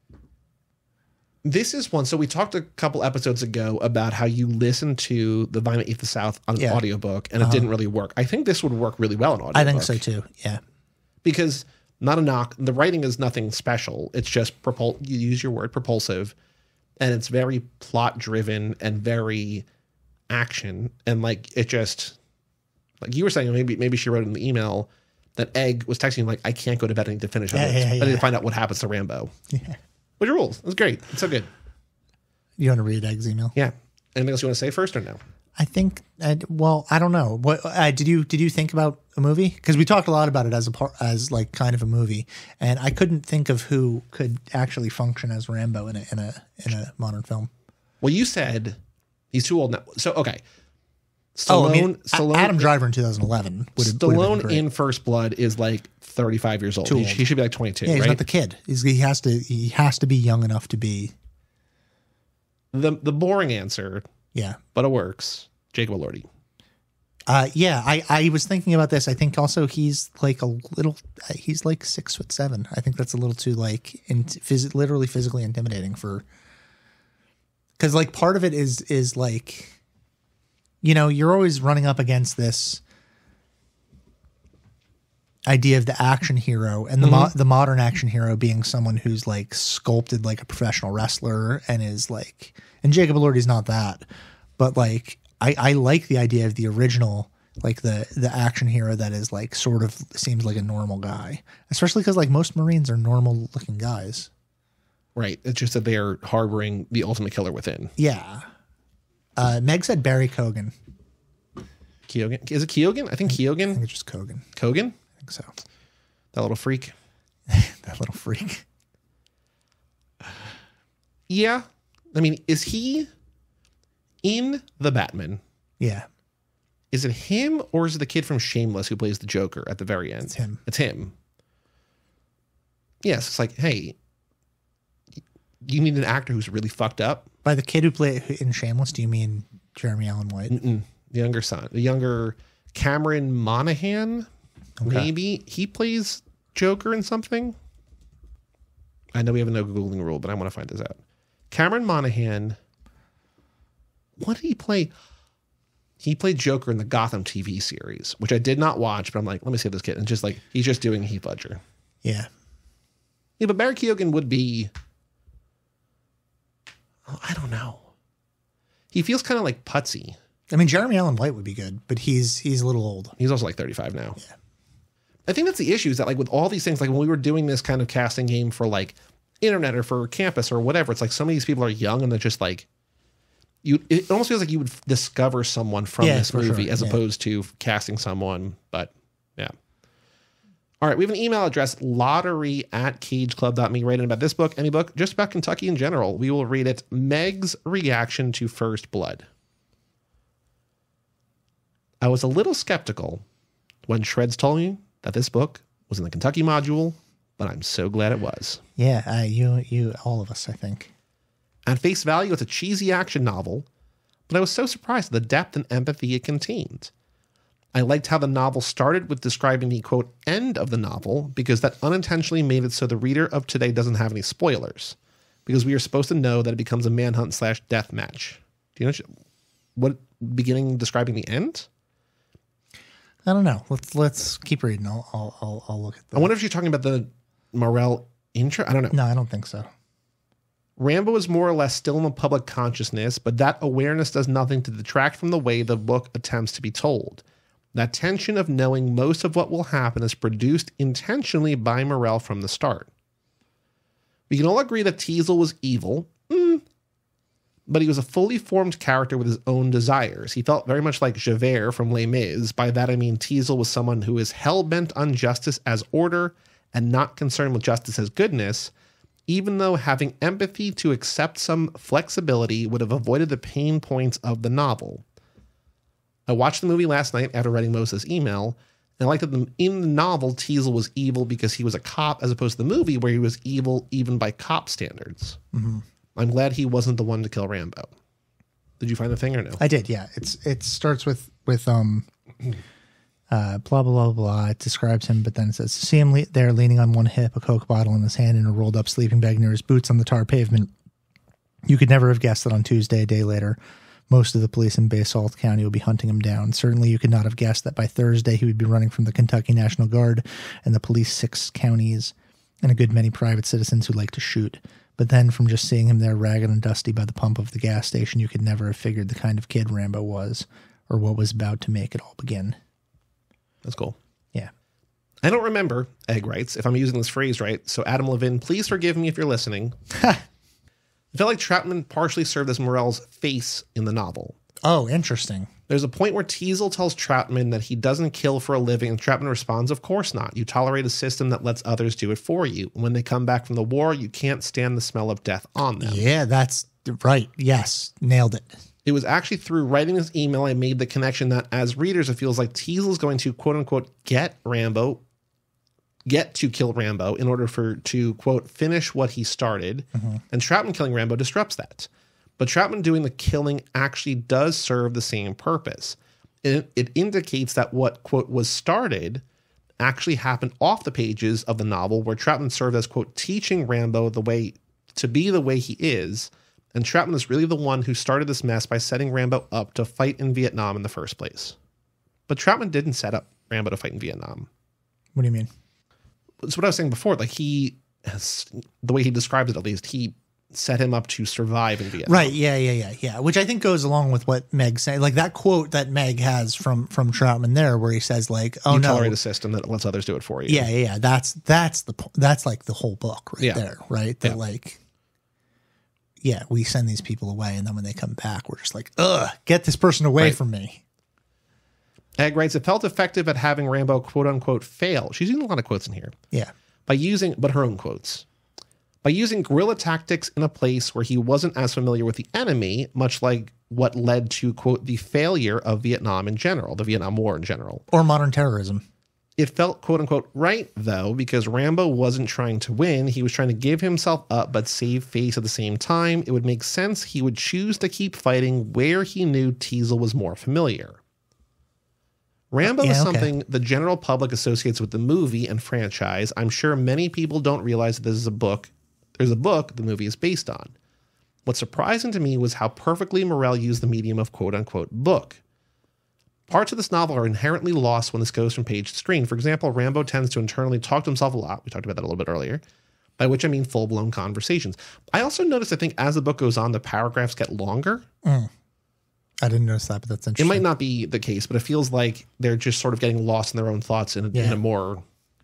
This is one. So we talked a couple episodes ago about how you listened to The Violent Eat the South on an audiobook and it didn't really work. I think this would work really well in audiobook. I think so too. Yeah. Because not a knock. The writing is nothing special. It's just you use your word propulsive, and it's very plot driven and very action. And like, it just, like you were saying, maybe she wrote in the email that Egg was texting like, I can't go to bed. I need to finish it. I need to find out what happens to Rambo. Yeah. Which rules? It's great. It's so good. You want to read Egg's email? Yeah. Anything else you want to say first or no? I think. Well, I don't know. What did you think about a movie? Because we talked a lot about it as like kind of a movie, and I couldn't think of who could actually function as Rambo in a modern film. Well, you said he's too old now. So okay. Stallone, Adam Driver in 2011 would have been great. In First Blood is like 35 years old. He should be like 22. Yeah, he's right? not the kid. He has to be young enough to be the boring answer. Yeah, but it works. Jacob Elordi. Yeah, I was thinking about this. I think also he's like he's like 6'7". I think that's a little too like literally physically intimidating for. Because like part of it is like. You're always running up against this idea of the action hero and the modern action hero being someone who's like sculpted like a professional wrestler and is like, and Jacob Elordi's not that, but like, I like the idea of the original, like the action hero that is like sort of seems like a normal guy, especially because like most Marines are normal looking guys. Right. It's just that they are harboring the ultimate killer within. Yeah. Meg said Barry Keoghan. Keoghan? Is it Keoghan? I think Keoghan. I think it's just Keoghan. Keoghan? I think so. That little freak. That little freak. Yeah. I mean, is he in The Batman? Yeah. Is it him or is it the kid from Shameless who plays the Joker at the very end? It's him. It's him. Yes. It's like, hey, you need an actor who's really fucked up. By the kid who played in Shameless, do you mean Jeremy Allen White? The younger son. The younger Cameron Monaghan, maybe. He plays Joker in something. I know we have a no Googling rule, but I want to find this out. Cameron Monaghan, what did he play? He played Joker in the Gotham TV series, which I did not watch, but I'm like, let me see this kid. And just like, he's just doing Heath Ledger. Yeah. Yeah, but Barry Keoghan would be... I don't know. He feels kind of like putsy. I mean, Jeremy Allen White would be good, but he's a little old. He's also like 35 now. Yeah. I think that's the issue is that like with all these things, like when we were doing this kind of casting game for like internet or for campus or whatever, it's like some of these people are young and they're just like, it almost feels like you would discover someone from this movie as opposed to casting someone. But yeah. All right, we have an email address, lottery@cageclub.me, writing about this book, any book, just about Kentucky in general. We will read it. Meg's reaction to First Blood. I was a little skeptical when Shreds told me that this book was in the Kentucky module, but I'm so glad it was. Yeah, you, all of us, I think. At face value, it's a cheesy action novel, but I was so surprised at the depth and empathy it contained. I liked how the novel started with describing the, quote, end of the novel, because that unintentionally made it so the reader of today doesn't have any spoilers, because we are supposed to know that it becomes a manhunt/death match. Do you know what beginning describing the end? I don't know. Let's keep reading. I'll look at that. I wonder if you're talking about the morrell intro. I don't know. No, I don't think so. Rambo is more or less still in the public consciousness, but that awareness does nothing to detract from the way the book attempts to be told. That tension of knowing most of what will happen is produced intentionally by Morrell from the start. We can all agree that Teasle was evil, but he was a fully formed character with his own desires. He felt very much like Javert from Les Mis. By that I mean Teasle was someone who is hell-bent on justice as order and not concerned with justice as goodness, even though having empathy to accept some flexibility would have avoided the pain points of the novel. I watched the movie last night after writing Moses' email, and I liked that in the novel, Teasle was evil because he was a cop, as opposed to the movie where he was evil even by cop standards. Mm-hmm. I'm glad he wasn't the one to kill Rambo. Did you find the thing or no? I did, yeah. It starts with blah, blah, blah, blah. It describes him, but then it says, see him there leaning on one hip, a Coke bottle in his hand and a rolled up sleeping bag near his boots on the tar pavement. You could never have guessed that on Tuesday, a day later, most of the police in Basalt County would be hunting him down. Certainly you could not have guessed that by Thursday he would be running from the Kentucky National Guard and the police 6 counties and a good many private citizens who like to shoot. But then from just seeing him there ragged and dusty by the pump of the gas station, you could never have figured the kind of kid Rambo was or what was about to make it all begin. That's cool. Yeah. I don't remember, Egg writes, if I'm using this phrase right. So Adam Levin, please forgive me if you're listening. I felt like Troutman partially served as Morrell's face in the novel. Oh, interesting. There's a point where Teasle tells Troutman that he doesn't kill for a living, and Troutman responds, of course not. You tolerate a system that lets others do it for you. When they come back from the war, you can't stand the smell of death on them. Yeah, that's right. Yes, nailed it. It was actually through writing this email I made the connection that as readers, it feels like Teasle is going to, quote unquote, get to kill Rambo in order to, quote, finish what he started. Mm-hmm. And Troutman killing Rambo disrupts that. But Troutman doing the killing actually does serve the same purpose. It indicates that what, quote, was started actually happened off the pages of the novel, where Troutman served as, quote, teaching Rambo the way to be the way he is. And Troutman is really the one who started this mess by setting Rambo up to fight in Vietnam in the first place. But Troutman didn't set up Rambo to fight in Vietnam. What do you mean? It's what I was saying before. Like, he has, the way he describes it, at least, he set him up to survive in Vietnam. Right. Yeah. Which I think goes along with what Meg's saying. Like that quote that Meg has from Troutman there, where he says like, "Oh, you no, tolerate a system that lets others do it for you." Yeah. That's like the whole book right there, right? That like, yeah, we send these people away, and then when they come back, we're just like, ugh, get this person away from me. Egg writes, it felt effective at having Rambo, quote unquote, fail. She's using a lot of quotes in here. Yeah. But her own quotes. By using guerrilla tactics in a place where he wasn't as familiar with the enemy, much like what led to, quote, the failure of Vietnam in general, the Vietnam War in general. Or modern terrorism. It felt, quote unquote, right, though, because Rambo wasn't trying to win. He was trying to give himself up but save face at the same time. It would make sense he would choose to keep fighting where he knew Teasle was more familiar. Rambo is something the general public associates with the movie and franchise. I'm sure many people don't realize that this is a book. There's a book the movie is based on. What's surprising to me was how perfectly Morrell used the medium of quote-unquote book. Parts of this novel are inherently lost when this goes from page to screen. For example, Rambo tends to internally talk to himself a lot. We talked about that a little bit earlier, by which I mean full-blown conversations. I also noticed, I think, as the book goes on, the paragraphs get longer. I didn't notice that, but that's interesting. It might not be the case, but it feels like they're just sort of getting lost in their own thoughts in a more...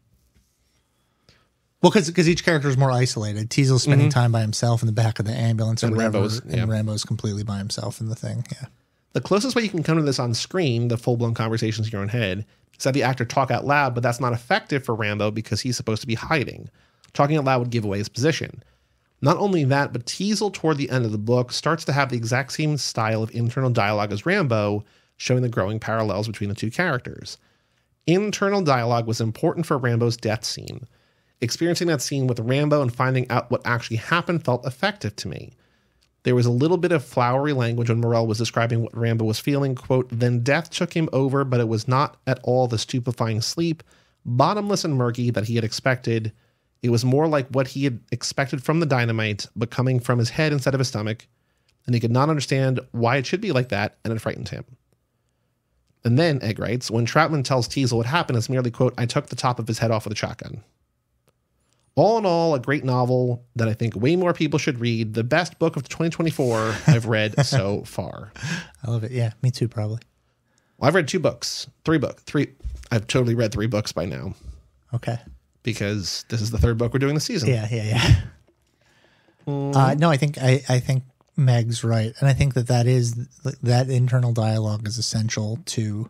Well, because each character is more isolated. Teasle's spending time by himself in the back of the ambulance, and Rambo's completely by himself in the thing. Yeah. The closest way you can come to this on screen, the full-blown conversations in your own head, is that the actor talk out loud, but that's not effective for Rambo because he's supposed to be hiding. Talking out loud would give away his position. Not only that, but Teasle, toward the end of the book, starts to have the exact same style of internal dialogue as Rambo, showing the growing parallels between the two characters. Internal dialogue was important for Rambo's death scene. Experiencing that scene with Rambo and finding out what actually happened felt effective to me. There was a little bit of flowery language when Morrell was describing what Rambo was feeling. Quote, then death took him over, but it was not at all the stupefying sleep, bottomless and murky that he had expected. It was more like what he had expected from the dynamite, but coming from his head instead of his stomach, and he could not understand why it should be like that, and it frightened him. And then, Egg writes, when Troutman tells Teasle what happened, it's merely, quote, I took the top of his head off with a shotgun. All in all, a great novel that I think way more people should read. The best book of 2024 I've read so far. I love it. Yeah, me too, probably. Well, I've read three. I've totally read 3 books by now. Okay. Because this is the 3rd book we're doing this season. Yeah. No, I think Meg's right, and I think that internal dialogue is essential to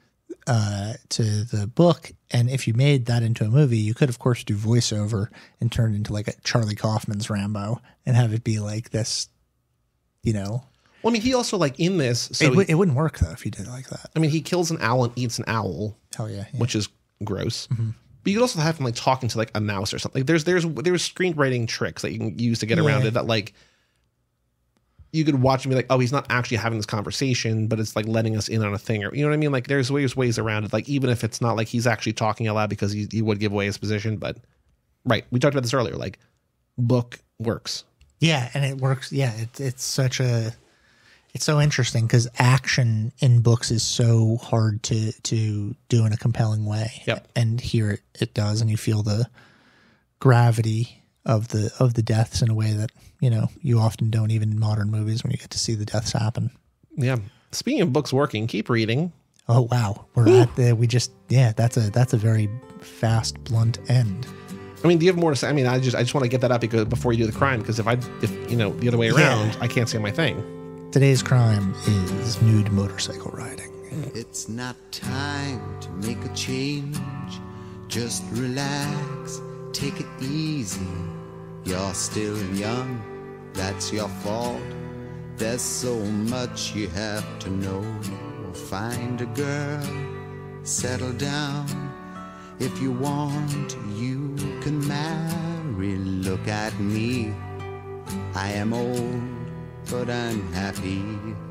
the book. And if you made that into a movie, you could of course do voiceover and turn it into like a Charlie Kaufman's Rambo and have it be like this, Well, I mean, he also like in this, so it wouldn't work though if you did it like that. I mean, he kills an owl and eats an owl. Hell yeah. Which is gross. Mm-hmm. But you could also have him like talking to like a mouse or something. There's screenwriting tricks that you can use to get around it that like you could watch and be like, oh, he's not actually having this conversation, but it's like letting us in on a thing, or you know what I mean? Like there's ways around it. Like even if it's not like he's actually talking out loud because he would give away his position, but right. We talked about this earlier. Like book works. Yeah. And it works. Yeah. It's so interesting because action in books is so hard to do in a compelling way. Yep. And here it does. And you feel the gravity of the deaths in a way that, you often don't even in modern movies when you get to see the deaths happen. Yeah. Speaking of books working, keep reading. Oh, wow. We're at that's a very fast, blunt end. I mean, do you have more to say? I mean, I just want to get that up before you do the crime, because if the other way around, I can't say my thing. Today's crime is nude motorcycle riding. It's not time to make a change. Just relax, take it easy. You're still young, that's your fault. There's so much you have to know. Find a girl, settle down. If you want, you can marry. Look at me, I am old, but I'm happy.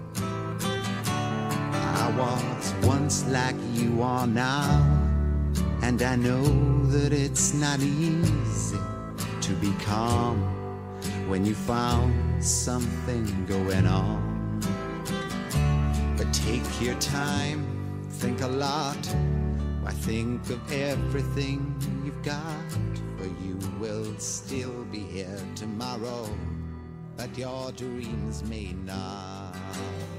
I was once like you are now, and I know that it's not easy to be calm when you found something going on. But take your time, think a lot. Why think of everything you've got? For you will still be here tomorrow, but your dreams may not.